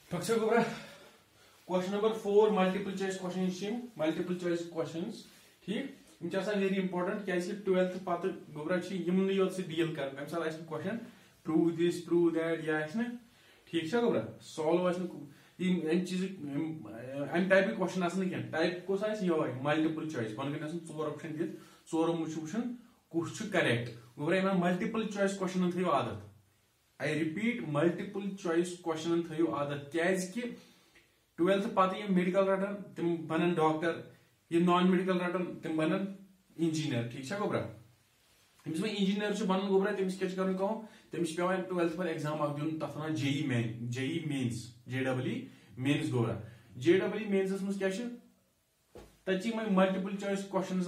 Question number 4 multiple choice question multiple choice questions ठीक very important क्या 12th पत गोबरा योत से डील कर question prove this prove that या ठीक गोबरा सॉल्व चीज अम टाइप क्वेश्चन टाइप कस मल्टीपल चॉइस वन गई 4 ऑप्शन दिख 4 वुचन कुछ करेक्ट गोबरा मल्टीपल चॉइस क्वेश्चन थो आदत आई रिपीट मल्टीपल चॉइस क्वेश्चन थो आदत क्या 12th पत मेडिकल रटन तम बनन डॉक्टर ये नॉन मेडिकल रटन तम बनन इंजीनियर ठीक गोबरा यमिस में इंजीनियर बनन गोबरा तमिस क्या कर तमिस पे 12th पर एग्जाम दिन तथ वन जेई मेन्स मेन्स गोबरा जेई मेन्स मज क्या तथि मल्टीपल चॉइस क्वेश्चन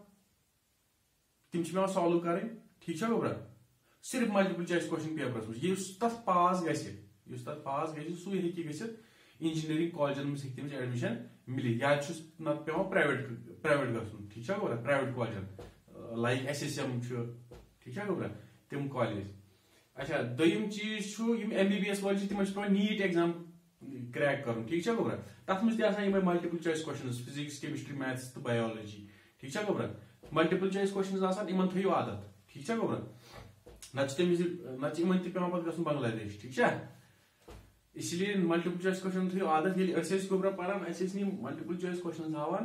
तम पे सॉल्व कर ठीक गोबरा सिर्फ मल्टीपल चॉइस क्वेश्चन पेपर मज तथ पास गि सू हे इंजीनियरिंग कॉलेजन मज एडमिशन मिली या पे प्राइवेट गन ठीक गोबरा प्राइवेट कॉलेजन लाइक SSM ठीक गोबरा तम कॉलेज अच्छा दोम चीज MBBS वाले तम पे नीट एग्जाम क्रैक कर ठीक गोबरा तथ मज multiple choice question physics chemistry maths तो बायोलॉजी ठीक गोबरा मल्टीपल चॉइस क्वेश्चन इन थो आदत ठीक गोबरा नम पे बांग्लादेश ठीक इसलिए मल्टीपल चॉइस क्वेश्चन थो आदत ये गोबरा पान मल्टीपल चॉइस क्वेश्चन हावान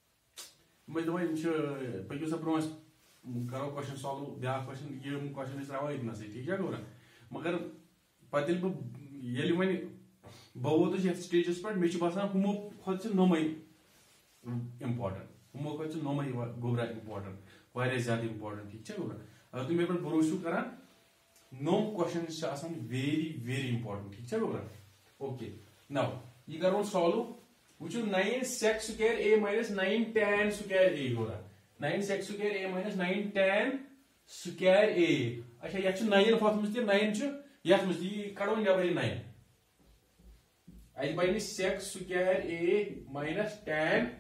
पकू सा ब्रो करो क्वेश्चन सॉल्व ब्या क्वेश्चन ये क्वेश्चन त्रावा इतनस ठीक गोबरा मगर पे वन बह वोतुस ये स्टेजस पे मे बसान हमो खुद नोमे इम्पोर्टेंट हमो खुद नोमे गोबरा इम्पोर्टेंट वारिया ज्यादा इम्पोर्टेंट ठीक गोबरा अगर तुम पे भरोसा करान नोम क्वेश्चन वेरी वेरी इम्पोर्टेंट ठीक गोबरा ओके नाउ ये करो सॉल्व वो 9 sec square a minus 9 tan square a Gobra 9 sec square a minus 9 tan square a अच्छा ये 9 फत मज 9 यथ मज कड़ो नबर 9 बन sec square a minus tan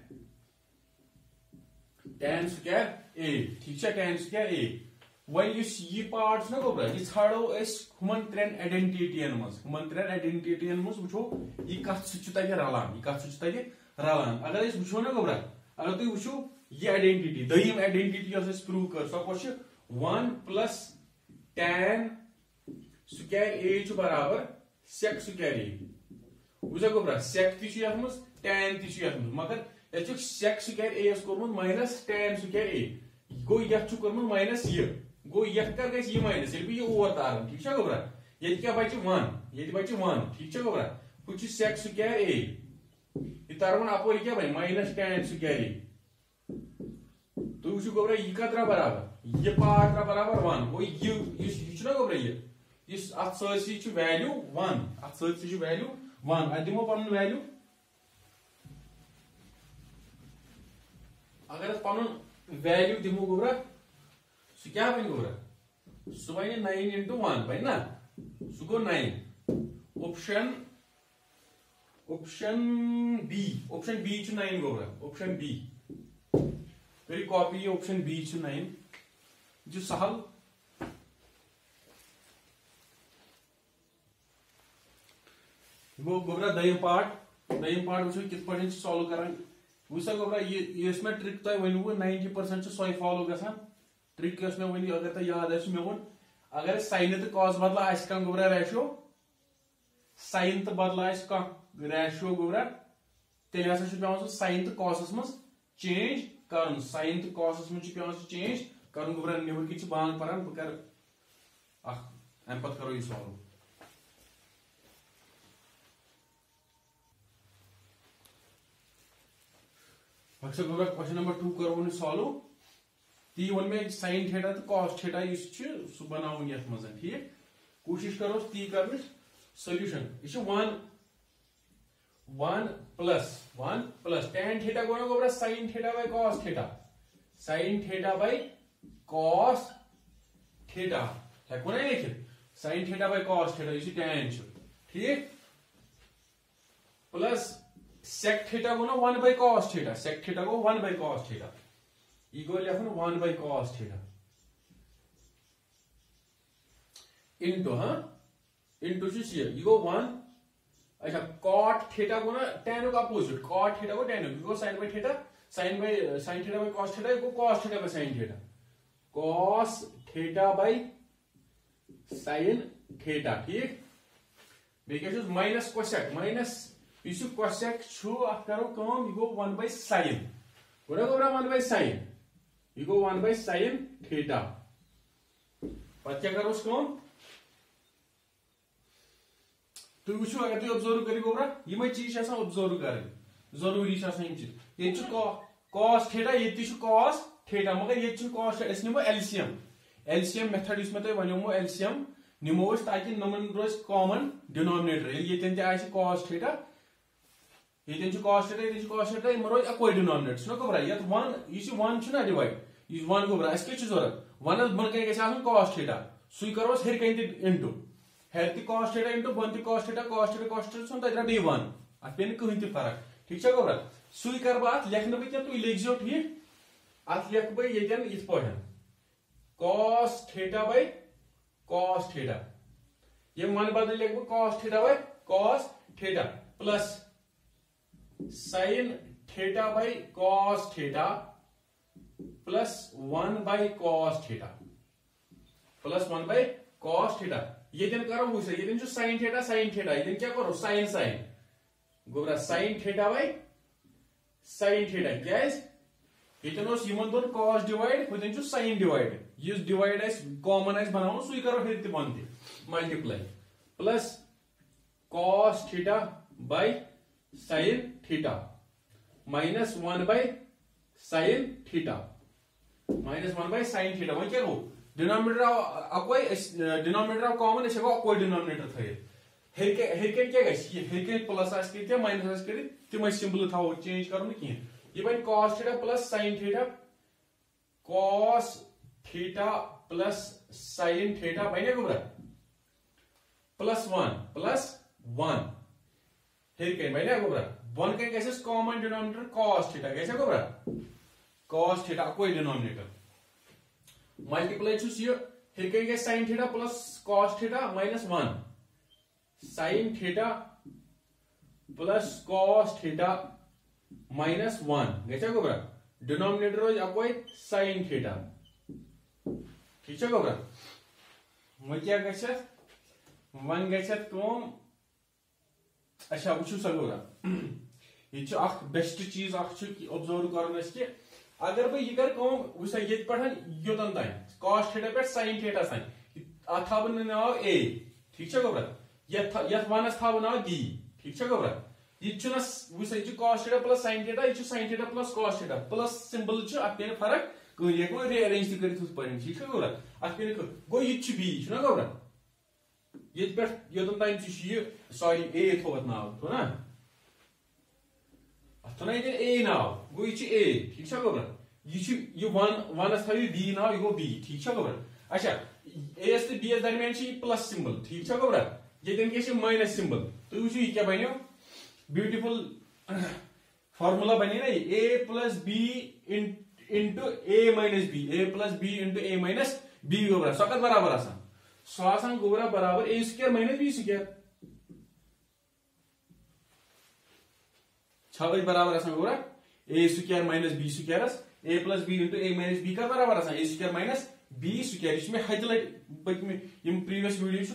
square a ठीक tan square a वन यह पार्ट ना गोबरा यह छाड़ो हुमन 3 आइडेंटिटियन मज वो यह कत रलान अगर वो ना गोबरा अगर तुम वो यह आइडेंटिटी दम आइडेंटिटी प्रूव कर सो कौन 1 प्लस tan square a बराबर sec square a बुझा गोबरा sec तथ tan तथ मगर ये sec square a कोर्मुत माइनस tan square a गो ये कोर्मुत माइनस यह गो ये कर गई माइनस ये ओर तार ठीक गोबरा ये क्या बचे 1 ठीक गोबरा वो sec square a यह तार अपोर क्या बन माइनस tan square a तो वो गोबरा यह कत बराबर यह पार्ट बराबर 1 गो ये गोबरा ये अत वैल्यू 1 अत वैल्यू 1 अ दिमो पन वैल्यू अगर पन वैल्यू दिमो गोबरा सह क्या बन गोबरा सह बन 9 into 1 बन ना सह गो 9 ऑप्शन बी 9 गोबरा ऑप्शन बी करी कॉपी ऑप्शन बी 9 जो सहल गो गोबरा दयम पार्ट वो कित पे सॉल्व कर वो गोबरा ये ट्रिक तुम वन 90% सॉय फॉलो ग ट्रिक मे वन अगर तुम याद मे वो अगर साइन तो कॉस बदल कह गोबरा रेशो साइन तो बदल कह रेशो गोबरा तेल पे साइन तो कॉसस मज चेंज कर साइन तो कॉसस मज पे चेंज कर गोबरा नबर कि बांग पान बह कर अम पे करो यह सॉल्व गोबरा क्वेश्चन नंबर 2 करो सॉल्व ती वन मे sin थीटा तो cos थीटा सह बनावन ये मज ठीक कोशिश करो ती कर सोल्यूशन यह 1 प्लस tan थीटा गो ना गोबरा sin theta by cos theta sin theta by cos theta हेको ना लिखित sin theta by cos theta यह tan ठीक प्लस sec थीटा गो ना 1 by cos theta sec theta गो 1 by cos थीटा यह गो लिखन 1 by cos थीटा इंटू यह गो 1 अच्छा कॉट थीटा गो ना tan का अपोजिट, कॉट थीटा को tan गो sin by theta, sin theta by cos theta गो cos theta by sin theta, cos theta by sin theta. ठीक बे क्या माइनस कोसेक, माइनस इस कोसेक छु अफ करो कम ये गो 1 by sin Gora Gora 1 by sin ये गो 1 बाय sin थीटा। पत क्या करो कम तुम वो अगर तुम ऑब्जर्व करी गोबरा ये चीज ऑब्जर्व कर जरूरी ये कॉस थीटा ये कॉस थीटा मगर ये कॉस निमो एलसीएम, एलसीएम मेथड इस में वनो एलसीएम निमो ताकि नमन रोज कॉमन डिनोमिनेटर ये कॉस थीटा ये कॉस थीटा ये कॉस थीटा इन रोज अकोई डिनोमिनेटर सुनो गोबरा ये वन ये वन छुना डिवाइड ये वन गोबरा अस क्या जरूरत वन बन कन गई कॉस थीटा सु करो हेर कन इंटू हेर ती cos थीटा इंटू बन ती cos थीटा सुन तक डी वन अत पे कहीं फर्क। ठीक है गोबरा सु कर बात लेखन बह क्या तुम लिखो ठीक अत लेख बह ये cos theta by cos theta ये मन बदल लिख बह cos theta by cos theta plus sin theta by cos theta plus 1 by cos theta plus 1 by cos theta ये करो वो ये sin थीटा ये क्या करो sin sin गोबरा sin theta by sin theta क्या ये यमन दोन cos डिवाइड वो sin डिवाइड ये डिवाइड कॉमन बनाओ सु करो हेर बन multiply plus cos theta by sin theta minus 1 by sin theta minus 1 by sin theta वो क्या हो डिनोमिनेटर अकोई डिनोमिनेटर कॉमन अकोई डिनोमिनेटर थे हेरकन क्या हेरकन प्लस क्या माइनस तिम सिंबल थो चेंज कर ये बन cos theta plus sin theta cos theta plus sin theta बने गोबरा प्लस 1 हेरकन बने गोबरा वन कन गैस कॉमन डिनोमिनेटर cos थीटा कैसे गोबरा cos थीटा अकोई डिनोमिनेटर मल्टीप्लाई हेरकन गए sin theta plus cos theta minus 1 sin theta plus cos theta minus 1 गया गोबरा डिनोमिनेटर रोज अकोई sin थीटा। ठीक है गोबरा वो क्या वन गम अच्छा वो सा गोबरा ये बेस्ट चीज ऑब्जर्व कर अगर बह यह कर वो ये योतन तान cos थीटा पे sin थीटा तान अत थव नाव a। ठीक है गोबरा ये वनस थव नाव b। ठीक है गोबरा ये वो cos theta plus sin theta ये sin theta plus cos theta plus symbol अत पे फर्क कह रीअरेंज कर। ठीक है गोबरा अत पे गो ये b गोबरा ये योतन तान सॉरी a थोत नाव थो ना अथना ये a नाव गो ये a। ठीक है गोबरा ये वनस थो b नाव ये गो b। ठीक है गोबरा अच्छा a तो b दरमियान प्लस सिंबल। ठीक है गोबरा ये माइनस सिंबल तो वो क्या बनो ब्यूटीफुल फार्मूला बने ना a plus b into a minus b a plus b into a minus b गोबरा सो कत बराबर सो गोबरा बराबर a square minus b square छह बराबर गोबरा a square minus b square a plus b into a minus b का बराबर a square minus b square इसमें हज लट प्रीवियस वीडियो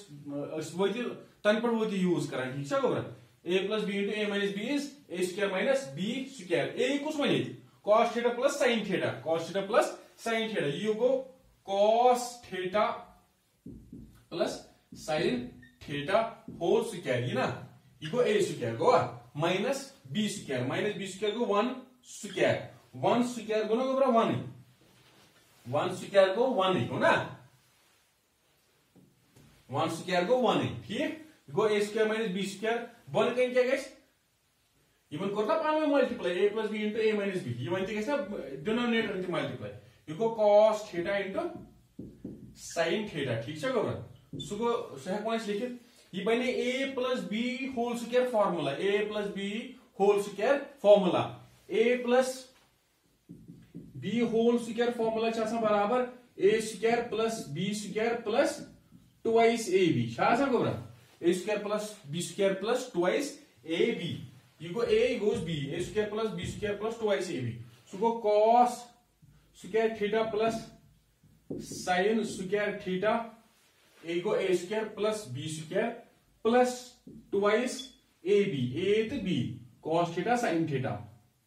तन पे वो यूज कर। ठीक है गोबरा a plus b into a minus b is a square minus b square a कुछ वन cos theta plus sin theta cos theta plus sin theta ये गो cos theta plus sin theta whole square ये ना ये गो a square गो minus b square गो 1 स्क्वायर गो ना गोबरा 1 स्क्वायर गो 1 हो ना 1 स्क्वायर गो 1 ठीक गो a square minus b square बन कन क्या गस इवन कोर ना पान में multiply a plus b into a minus b ये वन गस ना डिनोमिनेटर इंटू मल्टीप्लाई ये गो cos theta into sin theta. ठीक है गोबरा सो गो हेको लिखित ये बने a plus b whole square formula a plus b whole square formula a plus b whole square formula बराबर a स्क्वायर plus b square plus twice ab गोबरा a square plus b square plus twice ab. You go a, goes b, a square plus b square plus twice ab. So go cos square theta plus sin square theta. A go a square plus b square plus twice ab. A to b, cos theta sin theta.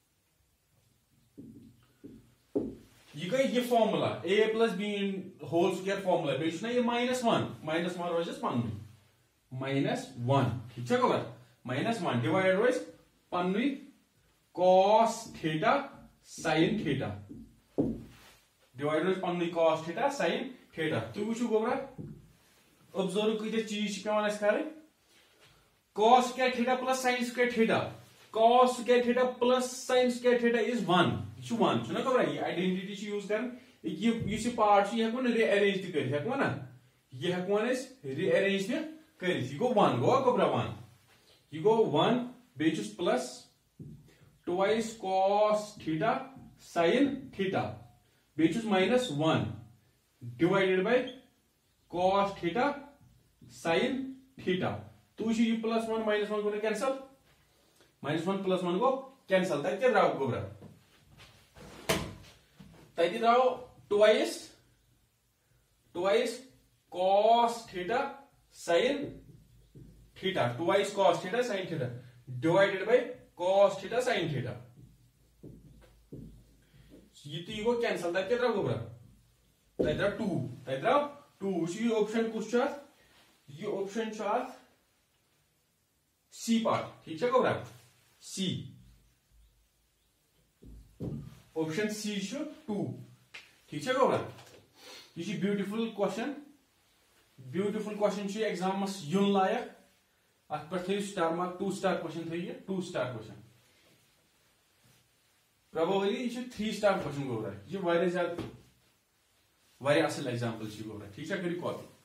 ये गई ये formula a plus b whole square formula बेच ना ये -1 रोज पन्न -1 ठीक है कवर -1 डिवाइड रोज पन्न cos theta sin theta divide रोज पन्न cos थीटा sin थीटा तु वुचु गोबरा ऑब्जर्व कते चीज पेवन अस कर cos square theta plus sin square theta cos square theta plus sin square theta is 1 यह 1 छुना गोबरा ये आइडेंटिटी यूज कर ये पार्ट ये हेको रीअरेंज त कर हेको ना ये हेको रीअरेंज त कर ये गो 1 गो गोबरा 1 ये गो 1 बेचुस plus twice cos theta sin theta बेचुस -1 divided by cos theta sin theta तो ये +1 -1 गो कैंसिल -1 +1 गो कैंसिल तक द्राव गोबरा तक द्राव twice cos theta sin theta twice cos theta sin theta divided by cos theta sin theta ये गो कैंसिल तक द्राव गोबरा तक द्राव 2 ये ऑप्शन कुछ ये ऑप्शन सी पार्ट ठीक है गोबरा सी ऑप्शन सी 2 ठीक है गोबरा ये ब्यूटीफुल क्वेश्चन एग्जाम यून लायक अत पे स्टार मार्क 2 स्टार क्वेश्चन थी 2 स्टार क्वेश्चन प्रभावली ये 3 स्टार क्वेश्चन गोबरा ये वारिया असल एग्जाम्पल गोबरा ठीक है करी कॉपी